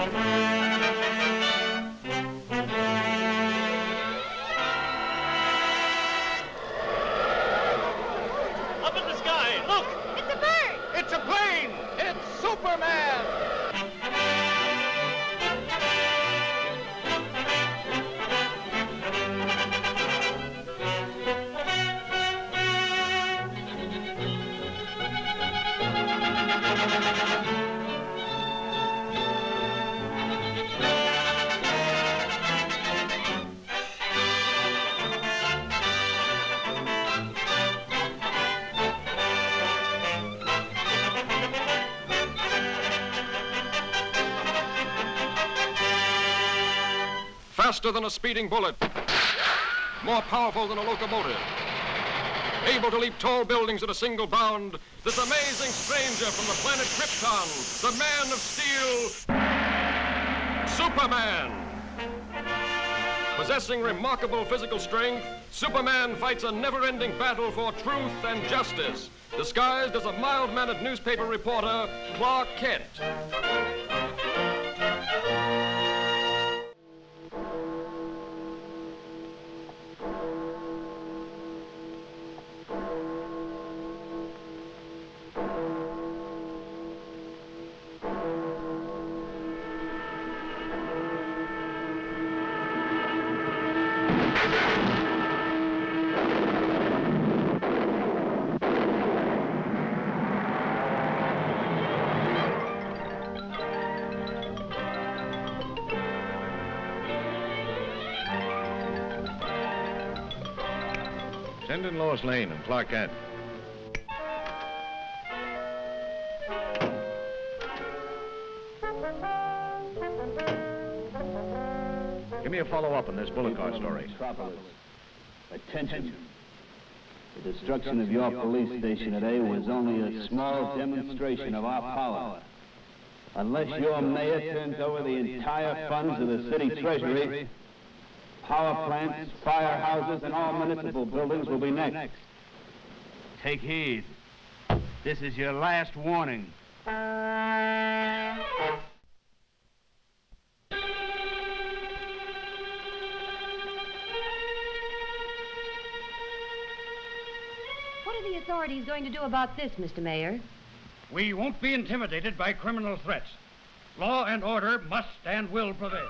Up in the sky, look! It's a bird! It's a plane! It's Superman! Faster than a speeding bullet, more powerful than a locomotive, able to leap tall buildings at a single bound, this amazing stranger from the planet Krypton, the Man of Steel, Superman. Possessing remarkable physical strength, Superman fights a never-ending battle for truth and justice, disguised as a mild-mannered newspaper reporter, Clark Kent. Send in Lois Lane and Clark Kent. Give me a follow-up on this bullet car story. Attention. The destruction of your police station today was only a small demonstration of our power. Unless your mayor turns over the entire funds of the city treasury, power plants, firehouses, and all municipal buildings will be next. Take heed. This is your last warning. What are the authorities going to do about this, Mr. Mayor? We won't be intimidated by criminal threats. Law and order must and will prevail.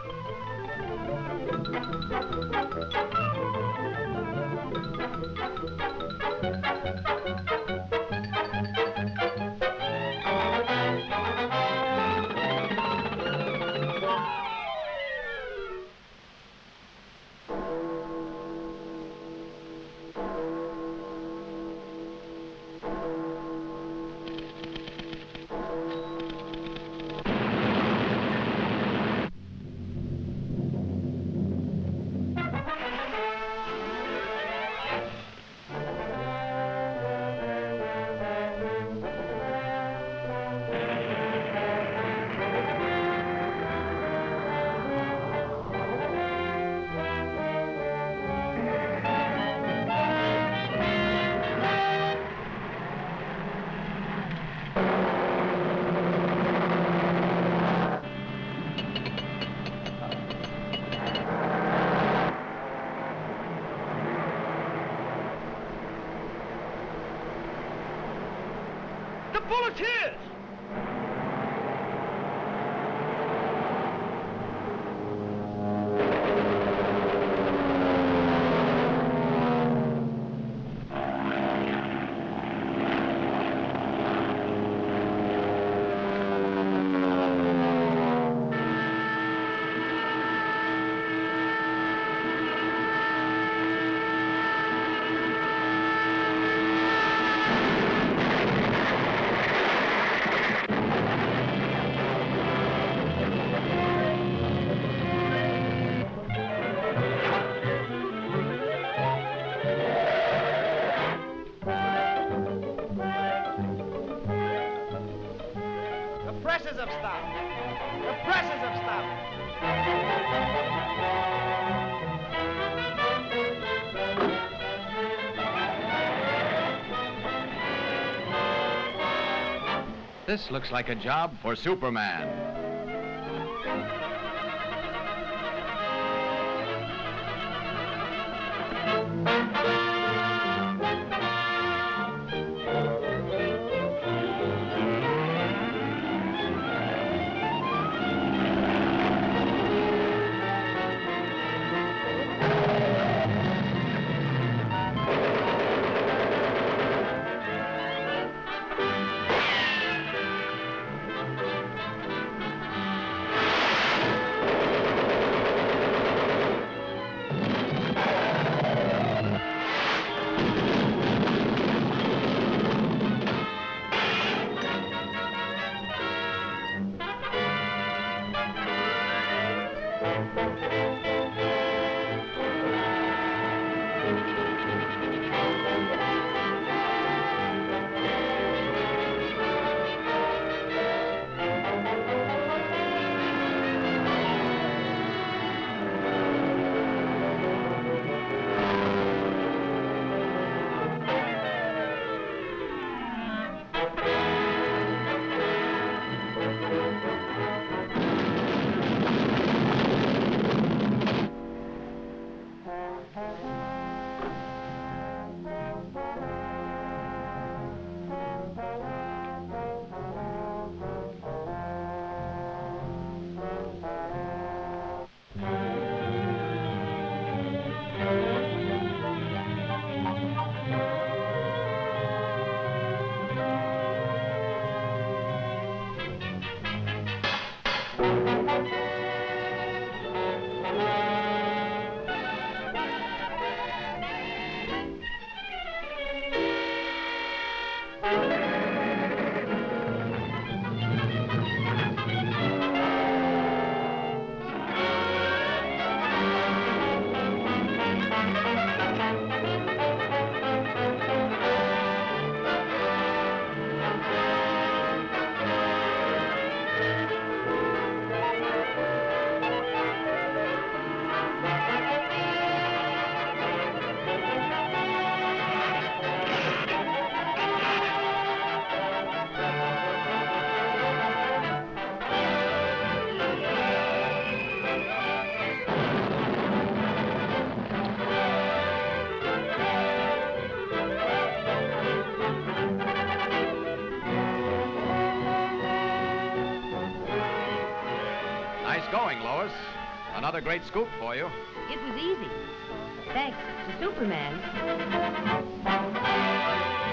The Bulleteers! presses have stopped. The presses have stopped. This looks like a job for Superman. Another great scoop for you. It was easy. Thanks to Superman.